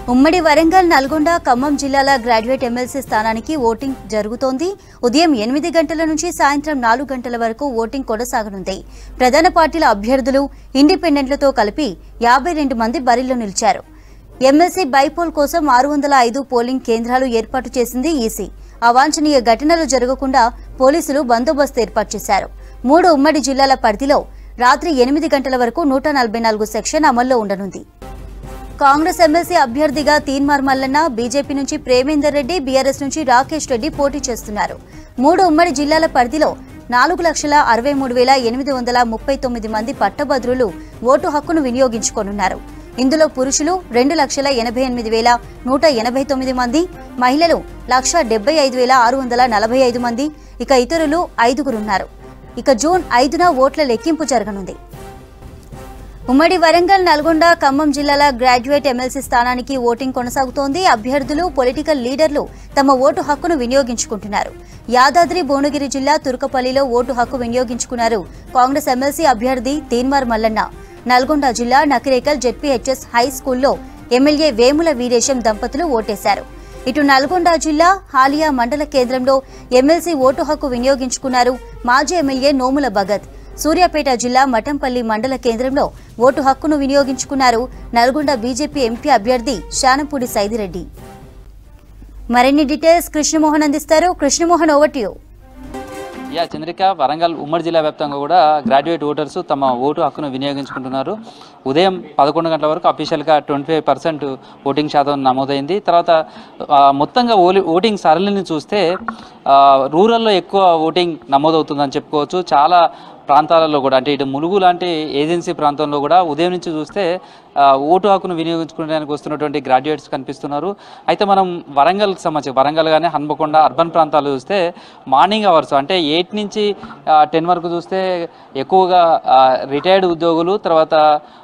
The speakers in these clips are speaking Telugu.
ఉమ్మడి వరంగల్, నల్గొండ, ఖమ్మం జిల్లాల గ్రాడ్యుయేట్ ఎమ్మెల్సీ స్థానానికి ఓటింగ్ జరుగుతోంది. ఉదయం 8 గంటల నుంచి సాయంత్రం 4 గంటల వరకు ఓటింగ్ కొనసాగనుంది. ప్రధాన పార్టీల అభ్యర్థులు, ఇండిపెండెంట్లతో కలిపి 52 మంది బరిలో నిలిచారు. ఎమ్మెల్సీ బైపోల్ కోసం 605 పోలింగ్ కేంద్రాలు ఏర్పాటు చేసింది ఈసీ. అవాంఛనీయ ఘటనలు జరగకుండా పోలీసులు బందోబస్తు ఏర్పాటు చేశారు. 3 ఉమ్మడి జిల్లాల పరిధిలో రాత్రి 8 గంటల వరకు 144 సెక్షన్ అమల్లో ఉండనుంది. కాంగ్రెస్ ఎమ్మెల్సీ అభ్యర్థిగా తీన్మార్ మల్లన్న, బీజేపీ నుంచి ప్రేమేందర్ రెడ్డి, బీఆర్ఎస్ నుంచి రాకేష్ రెడ్డి పోటీ చేస్తున్నారు. 3 ఉమ్మడి జిల్లాల పరిధిలో 4,63,839 మంది పట్టభద్రులు ఓటు హక్కును వినియోగించుకోనున్నారు. ఇందులో పురుషులు 2,88,189 మంది, మహిళలు 1,75,645 మంది, ఇక ఇతరులు 5గురున్నారు. ఇక జూన్ 5న ఓట్ల లెక్కింపు జరగనుంది. ఉమ్మడి వరంగల్, నల్గొండ, ఖమ్మం జిల్లాల గ్రాడ్యుయేట్ ఎమ్మెల్సీ స్థానానికి ఓటింగ్ కొనసాగుతోంది. అభ్యర్థులు, పొలిటికల్ లీడర్లు తమ ఓటు హక్కును వినియోగించుకుంటున్నారు. యాదాద్రి భువనగిరి జిల్లా తుర్కపల్లిలో ఓటు హక్కు వినియోగించుకున్నారు కాంగ్రెస్ ఎమ్మెల్సీ అభ్యర్థి తీన్మార్ మల్లన్న. నల్గొండ జిల్లా నకిరేకల్ జెడ్పీహెచ్ఎస్ హై స్కూల్లో ఎమ్మెల్యే వేముల వీరేశం దంపతులు ఓటేశారు. ఇటు నల్గొండ జిల్లా హాలియా మండల కేంద్రంలో ఎమ్మెల్సీ ఓటు హక్కు వినియోగించుకున్నారు మాజీ ఎమ్మెల్యే నోముల భగత్. సూర్యాపేట జిల్లా మఠంపల్లి మండల కేంద్రంలో ఓటు హక్కును వినియోగించుకున్నారు నల్గొండ బీజేపీ ఎంపీ అభ్యర్థి శానంపూడి సైదిరెడ్డి. మరిన్ని డీటెయిల్స్ కృష్ణమోహన్ అందిస్తారు. Krishnamohan, over to you. Chandrika, Warangal ఉమ్మడి జిల్లా వ్యాప్తంగా కూడా గ్రాడ్యుయేట్ ఓటర్స్ తమ ఓటు హక్కును వినియోగించుకుంటున్నారు. ఉదయం 11 గంటల వరకు అఫీషియల్గా 25% ఓటింగ్ శాతం నమోదైంది. తర్వాత మొత్తంగా ఓటింగ్ సరళిని చూస్తే రూరల్లో ఎక్కువ ఓటింగ్ నమోదవుతుందని చెప్పుకోవచ్చు. చాలా ప్రాంతాలలో కూడా, అంటే ఇటు ములుగు లాంటి ఏజెన్సీ ప్రాంతంలో కూడా ఉదయం నుంచి చూస్తే ఓటు హక్కును వినియోగించుకోవడానికి వస్తున్నటువంటి గ్రాడ్యుయేట్స్ కనిపిస్తున్నారు. అయితే మనం వరంగల్కి సంబంధించి వరంగల్ కానీ హన్మకొండ అర్బన్ ప్రాంతాలు చూస్తే మార్నింగ్ అవర్స్ అంటే 8 నుంచి 10 వరకు చూస్తే ఎక్కువగా రిటైర్డ్ ఉద్యోగులు, తర్వాత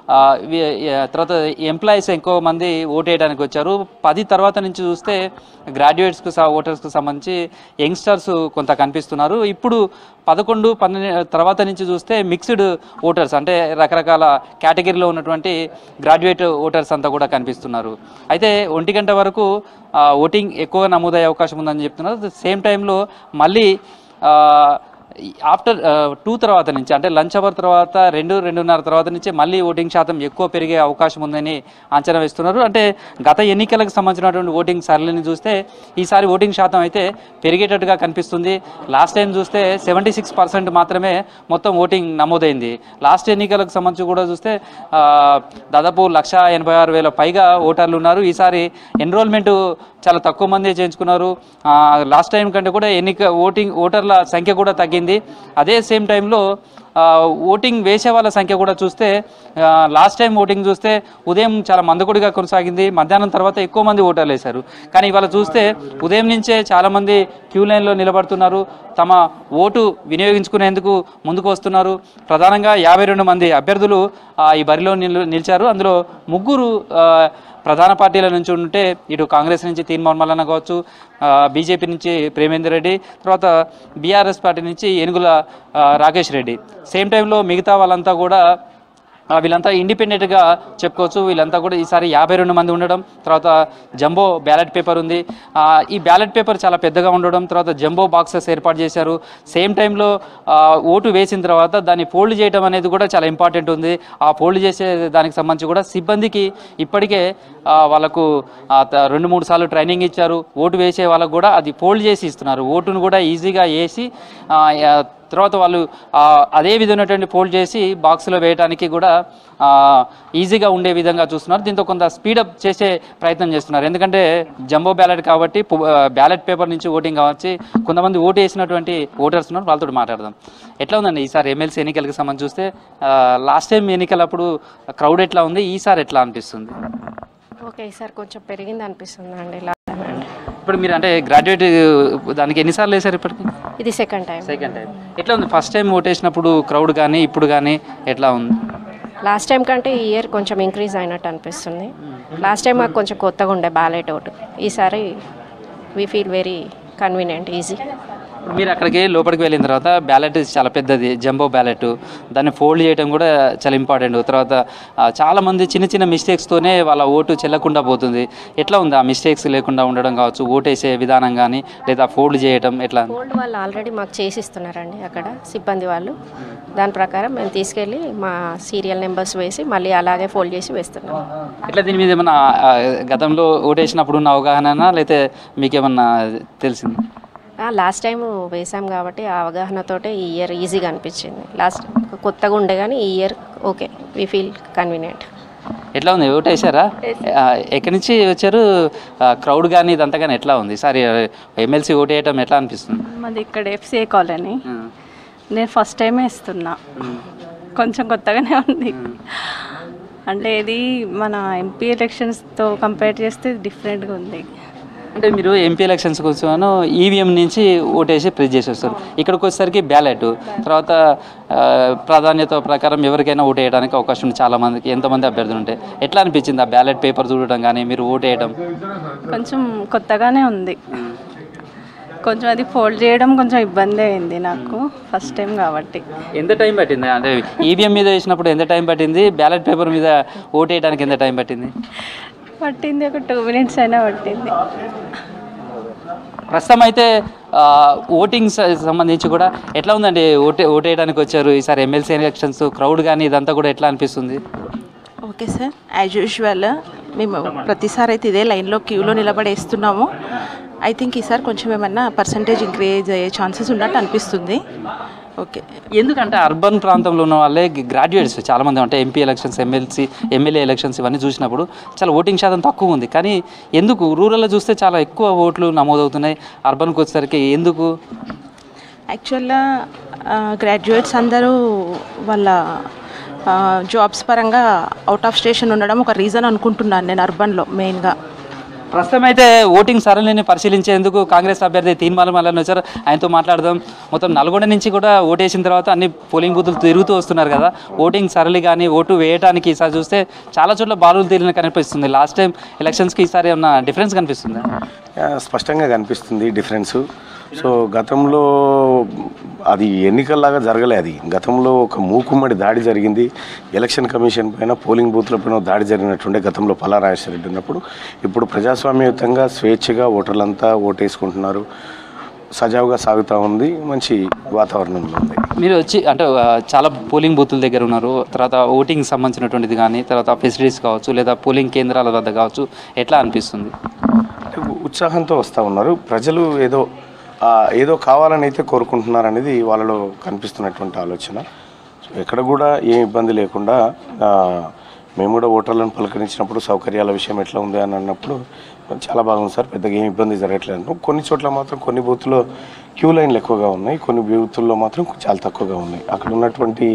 ఎంప్లాయీస్ ఎక్కువ మంది ఓటు వేయడానికి వచ్చారు. 10 తర్వాత నుంచి చూస్తే గ్రాడ్యుయేట్స్కు ఓటర్స్కు సంబంధించి యంగ్స్టర్స్ కొంత కనిపిస్తున్నారు. ఇప్పుడు 11, 12 తర్వాత నుంచి చూస్తే మిక్స్డ్ ఓటర్స్, అంటే రకరకాల కేటగిరీలో ఉన్నటువంటి గ్రాడ్యుయేట్ ఓటర్స్ అంతా కూడా కనిపిస్తున్నారు. అయితే 1 గంట వరకు ఓటింగ్ ఎక్కువగా నమోదయ్యే అవకాశం ఉందని చెప్తున్నారు. సేమ్ టైంలో మళ్ళీ ఆఫ్టర్ 2 తర్వాత నుంచి, అంటే లంచ్ అవర్ తర్వాత 2-2:30 తర్వాత నుంచి మళ్ళీ ఓటింగ్ శాతం ఎక్కువ పెరిగే అవకాశం ఉందని అంచనా వేస్తున్నారు. అంటే గత ఎన్నికలకు సంబంధించినటువంటి ఓటింగ్ సరళిని చూస్తే ఈసారి ఓటింగ్ శాతం అయితే పెరిగేటట్టుగా కనిపిస్తుంది. లాస్ట్ టైం చూస్తే 76% మాత్రమే మొత్తం ఓటింగ్ నమోదైంది. లాస్ట్ ఎన్నికలకు సంబంధించి కూడా చూస్తే దాదాపు 1,86,000 పైగా ఓటర్లు ఉన్నారు. ఈసారి ఎన్రోల్మెంట్ చాలా తక్కువ మంది చేయించుకున్నారు. లాస్ట్ టైం కంటే కూడా ఓటర్ల సంఖ్య కూడా తగ్గింది. అదే సేమ్ టైంలో ఓటింగ్ వేసే వాళ్ళ సంఖ్య కూడా చూస్తే లాస్ట్ టైం ఓటింగ్ చూస్తే ఉదయం చాలా మందకొడిగా కొనసాగింది. మధ్యాహ్నం తర్వాత ఎక్కువ మంది ఓటర్లు వేశారు. కానీ ఇవాళ చూస్తే ఉదయం నుంచే చాలామంది క్యూ లైన్లో నిలబడుతున్నారు, తమ ఓటు వినియోగించుకునేందుకు ముందుకు వస్తున్నారు. ప్రధానంగా 52 మంది అభ్యర్థులు ఈ బరిలో నిలిచారు. అందులో 3 ప్రధాన పార్టీల నుంచి ఉంటే, ఇటు కాంగ్రెస్ నుంచి తీన్మార్ మల్లన్న కావచ్చు, బీజేపీ నుంచి ప్రేమేందర్ రెడ్డి, తర్వాత బీఆర్ఎస్ పార్టీ నుంచి ఏనుగుల రాకేష్ రెడ్డి. సేమ్ టైంలో మిగతా వాళ్ళంతా కూడా వీళ్ళంతా ఇండిపెండెంట్గా చెప్పుకోవచ్చు. వీళ్ళంతా కూడా ఈసారి 52 మంది ఉండడం, తర్వాత జంబో బ్యాలెట్ పేపర్ ఉంది. ఈ బ్యాలెట్ పేపర్ చాలా పెద్దగా ఉండడం, తర్వాత జంబో బాక్సెస్ ఏర్పాటు చేశారు. సేమ్ టైంలో ఓటు వేసిన తర్వాత దాన్ని ఫోల్డ్ చేయడం అనేది కూడా చాలా ఇంపార్టెంట్ ఉంది. ఆ ఫోల్డ్ చేసే దానికి సంబంధించి కూడా సిబ్బందికి ఇప్పటికే వాళ్ళకు 2-3 సార్లు ట్రైనింగ్ ఇచ్చారు. ఓటు వేసే వాళ్ళకు కూడా అది ఫోల్డ్ చేసి ఇస్తున్నారు. ఓటును కూడా ఈజీగా వేసి తర్వాత వాళ్ళు అదే విధమైనటువంటి ఫోల్డ్ చేసి బాక్స్లో వేయడానికి కూడా ఈజీగా ఉండే విధంగా చూస్తున్నారు. దీంతో కొంత స్పీడప్ చేసే ప్రయత్నం చేస్తున్నారు. ఎందుకంటే జంబో బ్యాలెట్ కాబట్టి బ్యాలెట్ పేపర్ నుంచి ఓటింగ్ కావచ్చు. కొంతమంది ఓటు వేసినటువంటి ఓటర్స్ ఉన్నారు, వాళ్ళతో మాట్లాడదాం. ఎట్లా ఉందండి ఈసారి ఎమ్మెల్సీ ఎన్నికలకు సంబంధించి చూస్తే? లాస్ట్ టైం ఎన్నికలప్పుడు క్రౌడ్ ఎట్లా ఉంది, ఈసారి ఎట్లా అనిపిస్తుంది? ఓకే, ఈసారి కొంచెం పెరిగింది అనిపిస్తుంది అండి. ఇప్పుడు మీరు అంటే గ్రాడ్యుయేట్ దానికి ఎన్నిసార్లు వేశారు ఇప్పటికి? ఇది సెకండ్ టైం. ఎట్లా ఉంది? ఫస్ట్ టైం ఓటేసినప్పుడు క్రౌడ్ కానీ ఇప్పుడు కానీ ఎట్లా ఉంది? లాస్ట్ టైం కంటే ఈ ఇయర్ కొంచెం ఇంక్రీజ్ అయినట్టు అనిపిస్తుంది. లాస్ట్ టైం మాకు కొంచెం కొత్తగా ఉండే బ్యాలెట్ ఓటు. ఈసారి we feel very convenient, easy. మీరు అక్కడికి లోపలికి వెళ్ళిన తర్వాత బ్యాలెట్ చాలా పెద్దది, జంబో బ్యాలెట్, దాన్ని ఫోల్డ్ చేయడం కూడా చాలా ఇంపార్టెంట్. తర్వాత చాలామంది చిన్న చిన్న మిస్టేక్స్తోనే వాళ్ళ ఓటు చెల్లకుండా పోతుంది. ఎట్లా ఉంది ఆ మిస్టేక్స్ లేకుండా ఉండడం కావచ్చు, ఓటేసే విధానం కానీ లేదా ఫోల్డ్ చేయడం ఎట్లా? ఫోల్డ్ వాళ్ళు ఆల్రెడీ మాకు చేసిస్తున్నారండి అక్కడ సిబ్బంది వాళ్ళు. దాని ప్రకారం మేము తీసుకెళ్ళి మా సీరియల్ నెంబర్స్ వేసి మళ్ళీ అలాగే ఫోల్డ్ చేసి వేస్తున్నాం. ఇట్లా దీని మీద ఏమన్నా గతంలో ఓటేసినప్పుడు ఉన్న అవగాహన లేకపోతే మీకేమన్నా తెలిసింది? లాస్ట్ టైం వేసాం కాబట్టి ఆ అవగాహనతోటే ఈ ఇయర్ ఈజీగా అనిపించింది. లాస్ట్ కొత్తగా ఉండే కానీ ఈ year okay, we feel convenient. ఎట్లా ఉంది, ఓటేసారా? ఎక్కడి నుంచి వచ్చారు? క్రౌడ్ కానీ ఇదంతా కానీ ఎట్లా ఉంది? సారీ, ఎమ్మెల్సీ ఓటు వేయటం ఎట్లా అనిపిస్తుంది? మాది ఇక్కడ ఎఫ్సిఏ కాలనీ. నేను ఫస్ట్ టైమే ఇస్తున్నా, కొంచెం కొత్తగానే ఉంది. అంటే ఇది మన ఎంపీ ఎలక్షన్స్తో కంపేర్ చేస్తే డిఫరెంట్గా ఉంది. అంటే మీరు ఎంపీ ఎలక్షన్స్ కోసం ఈవీఎం నుంచి ఓటేసి ప్రెస్ చేసి వస్తారు, ఇక్కడికి వచ్చేసరికి బ్యాలెట్, తర్వాత ప్రాధాన్యత ప్రకారం ఎవరికైనా ఓటు వేయడానికి అవకాశం ఉంది. చాలామందికి ఎంతమంది అభ్యర్థులు ఉంటాయి, ఎట్లా అనిపించింది ఆ బ్యాలెట్ పేపర్ చూడటం కానీ మీరు ఓటు వేయడం? కొంచెం కొత్తగానే ఉంది. కొంచెం అది ఫోల్డ్ చేయడం కొంచెం ఇబ్బంది అయింది నాకు ఫస్ట్ టైం కాబట్టి. ఎంత టైం పట్టింది? అంటే ఈవీఎం మీద వేసినప్పుడు ఎంత టైం పట్టింది, బ్యాలెట్ పేపర్ మీద ఓటు వేయడానికి ఎంత టైం పట్టింది? ఒక 2 minutes అయినా పట్టింది. ప్రస్తుతం అయితే ఓటింగ్ సంబంధించి కూడా ఎట్లా ఉందండి? ఓటు వేయడానికి వచ్చారు ఈసారి ఎమ్మెల్సీ ఎలక్షన్స్, క్రౌడ్ కానీ ఇదంతా కూడా ఎట్లా అనిపిస్తుంది? ఓకే సార్, యాజ్ యూజువల్ మేము ప్రతిసారి అయితే ఇదే లైన్లో క్యూలో నిలబడేస్తున్నాము. ఐ థింక్ ఈసారి కొంచెం ఏమన్నా పర్సంటేజ్ ఇంక్రీజ్ అయ్యే ఛాన్సెస్ ఉన్నట్టు అనిపిస్తుంది. ఓకే, ఎందుకంటే అర్బన్ ప్రాంతంలో ఉన్న వాళ్ళే గ్రాడ్యుయేట్స్ చాలామంది, అంటే ఎంపీ ఎలక్షన్స్, ఎమ్మెల్యే ఎలక్షన్స్ ఇవన్నీ చూసినప్పుడు చాలా ఓటింగ్ శాతం తక్కువ ఉంది. కానీ ఎందుకు రూరల్లో చూస్తే చాలా ఎక్కువ ఓట్లు నమోదవుతున్నాయి, అర్బన్కి వచ్చేసరికి ఎందుకు? యాక్చువల్గా గ్రాడ్యుయేట్స్ అందరూ వాళ్ళ జాబ్స్ పరంగా అవుట్ ఆఫ్ స్టేషన్ ఉండడం ఒక రీజన్ అనుకుంటున్నాను నేను అర్బన్లో మెయిన్గా. ప్రస్తుతం అయితే ఓటింగ్ సరళిని పరిశీలించేందుకు కాంగ్రెస్ అభ్యర్థి తీన్మాల మల్లన్న వచ్చారు, ఆయనతో మాట్లాడదాం. మొత్తం నల్గొండ నుంచి కూడా ఓటేసిన తర్వాత అన్ని పోలింగ్ బూతులు తిరుగుతూ వస్తున్నారు కదా, ఓటింగ్ సరళి కానీ ఓటు వేయడానికి ఈసారి చూస్తే చాలా చోట్ల బారులు తీరిన కనిపిస్తుంది. లాస్ట్ టైం ఎలక్షన్స్కి ఈసారి ఏమన్నా డిఫరెన్స్ కనిపిస్తుందా? స్పష్టంగా కనిపిస్తుంది డిఫరెన్సు. సో గతంలో అది ఎన్నికల్లాగా జరగలే, అది గతంలో ఒక మూకుమ్మడి దాడి జరిగింది ఎలక్షన్ కమిషన్ పైన, పోలింగ్ బూత్ల పైన దాడి జరిగినట్టుండే గతంలో పల్లా రాజేశ్వరరెడ్డి ఉన్నప్పుడు. ఇప్పుడు ప్రజాస్వామ్యయుతంగా స్వేచ్ఛగా ఓటర్లంతా ఓటేసుకుంటున్నారు, సజావుగా సాగుతూ ఉంది, మంచి వాతావరణంలో ఉంది. మీరు వచ్చి అంటే చాలా పోలింగ్ బూతుల దగ్గర ఉన్నారు, తర్వాత ఓటింగ్ సంబంధించినటువంటిది కానీ తర్వాత ఫెసిలిటీస్ కావచ్చు లేదా పోలింగ్ కేంద్రాల వద్ద కావచ్చు, ఎట్లా అనిపిస్తుంది? ఉత్సాహంతో వస్తూ ఉన్నారు ప్రజలు, ఏదో కావాలని అయితే కోరుకుంటున్నారు అనేది వాళ్ళలో కనిపిస్తున్నటువంటి ఆలోచన. సో ఎక్కడ కూడా ఏ ఇబ్బంది లేకుండా మేము కూడా ఓటర్లను పలకరించినప్పుడు సౌకర్యాల విషయం ఎట్లా ఉంది అని అన్నప్పుడు చాలా బాగుంది సార్, పెద్దగా ఏం ఇబ్బంది జరగట్లేదు. కొన్ని చోట్ల మాత్రం కొన్ని బూత్లో క్యూ లైన్లు ఎక్కువగా ఉన్నాయి, కొన్ని బూతుల్లో మాత్రం చాలా తక్కువగా ఉన్నాయి. అక్కడ ఉన్నటువంటి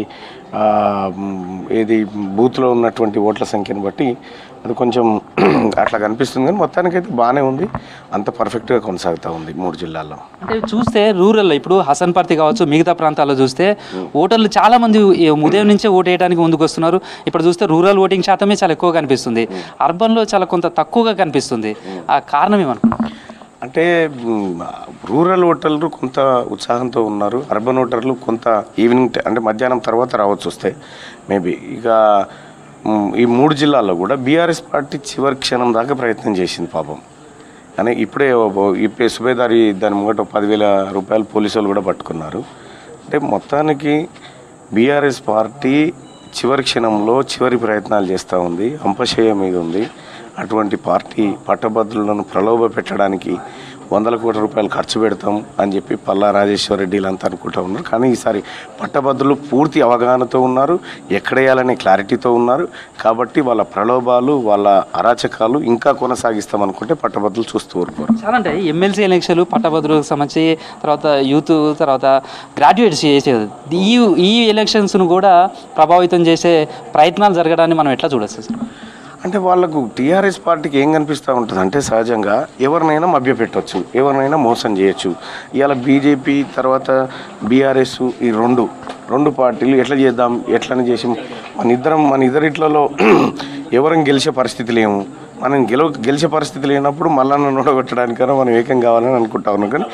బూత్లో ఉన్నటువంటి ఓట్ల సంఖ్యను బట్టి అది కొంచెం అట్లా కనిపిస్తుంది, కానీ మొత్తానికైతే బాగానే ఉంది, అంత పర్ఫెక్ట్గా కొనసాగుతూ ఉంది 3 జిల్లాల్లో. అంటే చూస్తే రూరల్లో ఇప్పుడు హసన్పర్తి కావచ్చు, మిగతా ప్రాంతాల్లో చూస్తే ఓటర్లు చాలామంది ఉదయం నుంచే ఓటు వేయడానికి ముందుకు వస్తున్నారు. ఇప్పుడు చూస్తే రూరల్ ఓటింగ్ శాతమే చాలా ఎక్కువ కనిపిస్తుంది, అర్బన్లో చాలా కొంత తక్కువగా కనిపిస్తుంది. ఆ కారణం ఏమనుకుంటున్నారు? అంటే రూరల్ ఓటర్లు కొంత ఉత్సాహంతో ఉన్నారు, అర్బన్ ఓటర్లు కొంత ఈవినింగ్ అంటే మధ్యాహ్నం తర్వాత రావచ్చు వస్తే మేబీ. ఇక ఈ 3 జిల్లాల్లో కూడా బీఆర్ఎస్ పార్టీ చివరి క్షణం దాకా ప్రయత్నం చేసింది పాపం. కానీ ఇప్పుడే సుబేదారి దాని ముంగట 10,000 రూపాయలు పోలీసు వాళ్ళు కూడా పట్టుకున్నారు. అంటే మొత్తానికి బీఆర్ఎస్ పార్టీ చివరి క్షణంలో చివరి ప్రయత్నాలు చేస్తూ ఉంది, అంపశయ మీద ఉంది. అటువంటి పార్టీ పట్టభద్రులను ప్రలోభ పెట్టడానికి 100 కోట్ల రూపాయలు ఖర్చు పెడతాం అని చెప్పి పల్లా రాజేశ్వరరెడ్డి అంతా అనుకుంటూ ఉన్నారు. కానీ ఈసారి పట్టభద్రులు పూర్తి అవగాహనతో ఉన్నారు, ఎక్కడేయాలనే క్లారిటీతో ఉన్నారు. కాబట్టి వాళ్ళ ప్రలోభాలు, వాళ్ళ అరాచకాలు ఇంకా కొనసాగిస్తామనుకుంటే పట్టభద్రులు చూస్తూ ఊరుకోరు. చాలా అంటే ఎమ్మెల్సీ ఎలక్షన్లు పట్టభద్రులకు సంబంధించి తర్వాత యూత్ తర్వాత గ్రాడ్యుయేట్స్ చేసేది, ఈ ఎలక్షన్స్ను కూడా ప్రభావితం చేసే ప్రయత్నాలు జరగడాన్ని మనం ఎట్లా చూడొచ్చు? అంటే వాళ్ళకు టీఆర్ఎస్ పార్టీకి ఏం కనిపిస్తూ ఉంటుంది అంటే సహజంగా ఎవరినైనా మభ్యపెట్టవచ్చు, ఎవరినైనా మోసం చేయొచ్చు. ఇవాళ బీజేపీ తర్వాత బీఆర్ఎస్ ఈ రెండు పార్టీలు ఎట్లా చేద్దాం, ఎట్లని చేసి మన ఇద్దరిట్లలో ఎవరిని గెలిచే పరిస్థితి లేము, మనం గెలిచే పరిస్థితి లేనప్పుడు మళ్ళా ఓడగొట్టడానికైనా మనం ఏకం కావాలని అనుకుంటా ఉన్నాం. కానీ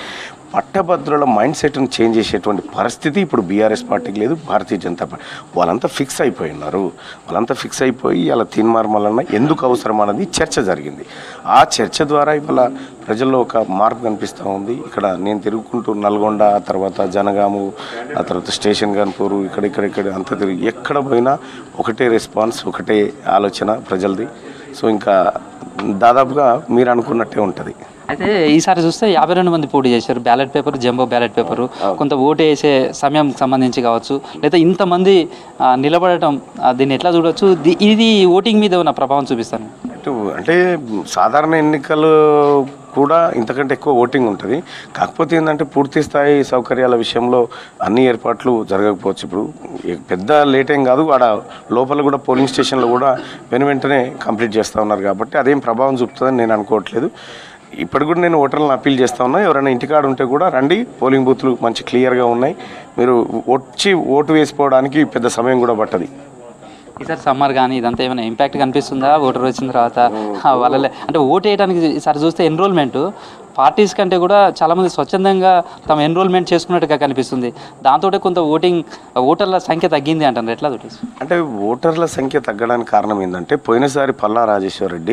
పట్టభద్రుల మైండ్ సెట్ని చేంజ్ చేసేటువంటి పరిస్థితి ఇప్పుడు బీఆర్ఎస్ పార్టీకి లేదు, భారతీయ జనతా పార్టీ. వాళ్ళంతా ఫిక్స్ అయిపోయి ఉన్నారు. వాళ్ళంతా ఫిక్స్ అయిపోయి ఇలా తీన్మార్మలన్న ఎందుకు అవసరం అన్నది చర్చ జరిగింది. ఆ చర్చ ద్వారా ఇవాళ ప్రజల్లో ఒక మార్పు కనిపిస్తూ ఉంది. ఇక్కడ నేను తిరుగుకుంటూ నల్గొండ, ఆ తర్వాత జనగాము, ఆ తర్వాత స్టేషన్ గన్పూరు, ఇక్కడ అంతా తిరిగి ఎక్కడ పోయినా ఒకటే రెస్పాన్స్, ఒకటే ఆలోచన ప్రజలది. సో ఇంకా దాదాపుగా మీరు అనుకున్నట్టే ఉంటుంది. అయితే ఈసారి చూస్తే 52 మంది పోటీ చేశారు. Ballot paper, jumbo ballot paper, కొంత ఓటు వేసే సమయం సంబంధించి కావచ్చు, లేదా ఇంతమంది నిలబడటం, దీన్ని ఎట్లా చూడవచ్చు? ఇది ఓటింగ్ మీద ఉన్న ప్రభావం చూపిస్తాను. అంటే సాధారణ ఎన్నికలు కూడా ఇంతకంటే ఎక్కువ ఓటింగ్ ఉంటుంది. కాకపోతే ఏంటంటే పూర్తి స్థాయి సౌకర్యాల విషయంలో అన్ని ఏర్పాట్లు జరగకపోవచ్చు. ఇప్పుడు పెద్ద లేట్ ఏం కాదు, ఆడ లోపల కూడా పోలింగ్ స్టేషన్లో కూడా వెంటనే కంప్లీట్ చేస్తూ ఉన్నారు కాబట్టి అదేం ప్రభావం చూపుతుందని నేను అనుకోవట్లేదు. ఇప్పటి కూడా నేను ఓటర్లను అప్పీల్ చేస్తూ ఉన్నా, ఎవరైనా ఇంటికాడ ఉంటే కూడా రండి, పోలింగ్ బూత్లు మంచి క్లియర్గా ఉన్నాయి, మీరు వచ్చి ఓటు వేసుకోవడానికి పెద్ద సమయం కూడా పట్టది. ఈసారి సమ్మర్ కానీ ఇదంతా ఏమైనా ఇంపాక్ట్ కనిపిస్తుందా ఓటర్ వచ్చిన తర్వాత వాళ్ళే? అంటే ఓటు వేయడానికి ఈసారి చూస్తే ఎన్రోల్మెంట్ పార్టీస్ కంటే కూడా చాలామంది స్వచ్ఛందంగా తమ ఎన్రోల్మెంట్ చేసుకున్నట్టుగా కనిపిస్తుంది. దాంతో కొంత ఓటర్ల సంఖ్య తగ్గింది అంటారు. ఎట్లా చూడచ్చు? అంటే ఓటర్ల సంఖ్య తగ్గడానికి కారణం ఏంటంటే పోయినసారి పల్లా రాజేశ్వర్ రెడ్డి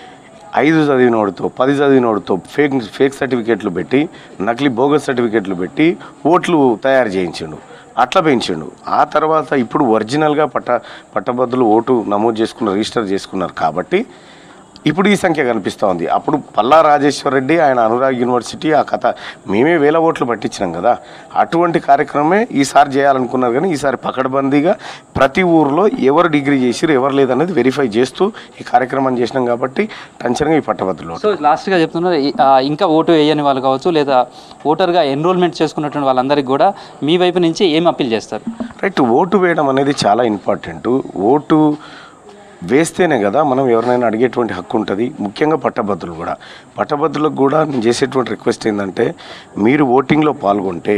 5 చదివినోడితో 10 చదివినోడితో ఫేక్ సర్టిఫికేట్లు పెట్టి, నకిలీ బోగస్ సర్టిఫికేట్లు పెట్టి ఓట్లు తయారు చేయించిండు, అట్లా పెంచిండు. ఆ తర్వాత ఇప్పుడు ఒరిజినల్గా పట్టభద్రులు ఓటు నమోదు చేసుకున్నారు, రిజిస్టర్ చేసుకున్నారు కాబట్టి ఇప్పుడు ఈ సంఖ్య కనిపిస్తూ ఉంది. అప్పుడు పల్లా రాజేశ్వర్ రెడ్డి, ఆయన అనురాగ్ యూనివర్సిటీ, ఆ కథ మేమే 1000 ఓట్లు పట్టించినాం కదా, అటువంటి కార్యక్రమమే ఈసారి చేయాలనుకున్నారు. కానీ ఈసారి పకడ్బందీగా ప్రతి ఊరిలో ఎవరు డిగ్రీ చేసిరు, ఎవరు లేదనేది వెరిఫై చేస్తూ ఈ కార్యక్రమం చేసినాం కాబట్టి టెన్షన్గా ఈ పట్టభద్రులు. సో లాస్ట్గా చెప్తున్నారు, ఇంకా ఓటు వేయని వాళ్ళు కావచ్చు, లేదా ఓటర్గా ఎన్రోల్మెంట్ చేసుకున్నటువంటి వాళ్ళందరికీ కూడా మీ వైపు నుంచి ఏం అప్పీల్ చేస్తారు? రైట్, ఓటు వేయడం అనేది చాలా ఇంపార్టెంట్. ఓటు వేస్తేనే కదా మనం ఎవరినైనా అడిగేటువంటి హక్కు ఉంటుంది. ముఖ్యంగా పట్టభద్రులకు కూడా నేను చేసేటువంటి రిక్వెస్ట్ ఏంటంటే, మీరు ఓటింగ్లో పాల్గొంటే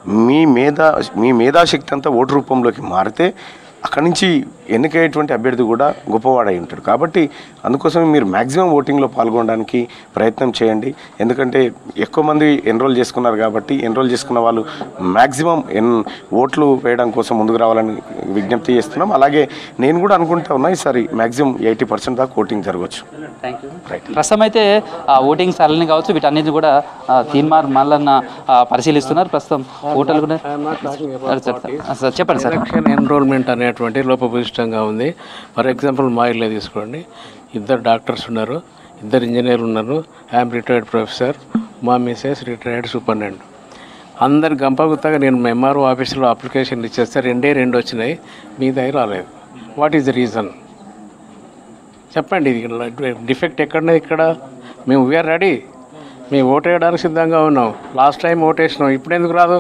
మీ మేధాశక్తి అంతా ఓటు రూపంలోకి మారితే అక్కడి నుంచి ఎన్నికయ్యేటువంటి అభ్యర్థి కూడా గొప్పవాడై ఉంటాడు. కాబట్టి అందుకోసమే మీరు మ్యాక్సిమం ఓటింగ్లో పాల్గొనడానికి ప్రయత్నం చేయండి. ఎందుకంటే ఎక్కువ మంది ఎన్రోల్ చేసుకున్నారు కాబట్టి ఎన్రోల్ చేసుకున్న వాళ్ళు మ్యాక్సిమం ఓట్లు వేయడం కోసం ముందుకు రావాలని విజ్ఞప్తి చేస్తున్నాం. అలాగే నేను కూడా అనుకుంటా ఉన్నా ఈసారి మ్యాక్సిమం 80% దాకా ఓటింగ్ జరగవచ్చు. ప్రస్తుతం అయితే ఓటింగ్ సరళిని కావచ్చు, వీటన్నిటిని కూడా తీన్మార్ మల్లన్న పరిశీలిస్తున్నారు. ప్రస్తుతం ఓటర్లు కూడా చెప్పండి సార్. ఎన్రోల్మెంట్ అనేటువంటి లోపభూయిష్టంగా ఉంది. ఫర్ ఎగ్జాంపుల్ మా ఇల్లే తీసుకోండి, 2 డాక్టర్స్ ఉన్నారు, 2 ఇంజనీర్లు ఉన్నారు, ఐఎమ్ రిటైర్డ్ ప్రొఫెసర్, మా మిసెస్ రిటైర్డ్ సూపరింటెండెంట్. అందరు గంపగుత్తగా నేను ఎంఆర్ఓ ఆఫీసులో అప్లికేషన్లు ఇచ్చేస్తే 2 వచ్చినాయి, మీ దగ్గర రాలేదు. వాట్ ఈజ్ ద రీజన్ చెప్పండి. ఇది డిఫెక్ట్ ఎక్కడనే ఇక్కడ. మేము వీఆర్ రెడీ, మేము ఓటు వేయడానికి సిద్ధంగా ఉన్నాం. లాస్ట్ టైం ఓటు వేసినాం, ఇప్పుడు ఎందుకు రాదు?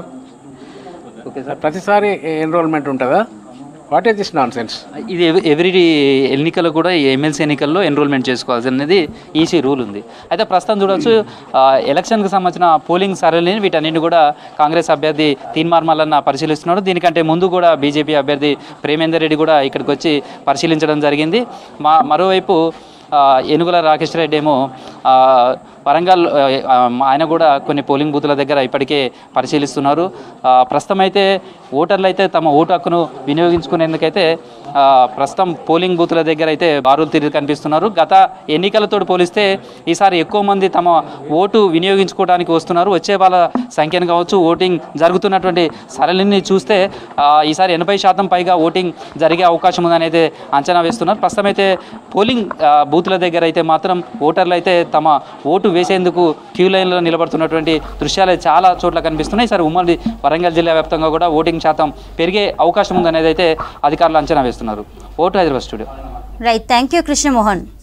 ప్రతిసారి ఎన్రోల్మెంట్ ఉంటుందా? What is this nonsense? ఇది ఎవ్రీ ఎన్నికలు కూడా ఎమ్మెల్సీ ఎన్నికల్లో ఎన్రోల్మెంట్ చేసుకోవాల్సి అనేది ఈసీ రూల్ ఉంది. అయితే ప్రస్తుతం చూడవచ్చు, ఎలక్షన్కి సంబంధించిన పోలింగ్ సరళిని వీటన్నింటిని కూడా కాంగ్రెస్ అభ్యర్థి తీన్మార్ మల్లన్న పరిశీలిస్తున్నాడు. దీనికంటే ముందు కూడా బీజేపీ అభ్యర్థి ప్రేమేందర్ రెడ్డి కూడా ఇక్కడికి వచ్చి పరిశీలించడం జరిగింది. మరోవైపు ఏనుగుల రాకేష్ రెడ్డి ఏమో వరంగల్ ఆయన కూడా కొన్ని పోలింగ్ బూతుల దగ్గర ఇప్పటికే పరిశీలిస్తున్నారు. ప్రస్తుతం అయితే ఓటర్లు అయితే తమ ఓటు హక్కును వినియోగించుకునేందుకైతే ప్రస్తుతం పోలింగ్ బూతుల దగ్గర అయితే బారులు తిరిగి కనిపిస్తున్నారు. గత ఎన్నికలతో పోలిస్తే ఈసారి ఎక్కువ మంది తమ ఓటు వినియోగించుకోవడానికి వస్తున్నారు. వచ్చే వాళ్ళ సంఖ్యను కావచ్చు, ఓటింగ్ జరుగుతున్నటువంటి సరళిని చూస్తే ఈసారి 80% పైగా ఓటింగ్ జరిగే అవకాశం ఉందని అయితే అంచనా వేస్తున్నారు. ప్రస్తుతం అయితే పోలింగ్ బూతుల దగ్గర అయితే మాత్రం ఓటర్లు అయితే తమ ఓటు వేసేందుకు క్యూ లైన్లో నిలబడుతున్నటువంటి దృశ్యాలు చాలా చోట్ల కనిపిస్తున్నాయి. ఈసారి ఉమ్మడి వరంగల్ జిల్లా వ్యాప్తంగా కూడా ఓటింగ్ శాతం పెరిగే అవకాశం ఉందనేది అయితే అధికారులు అంచనా వేస్తున్నారు. ఓటు Hyderabad studio. Right, thank you Krishnamohan.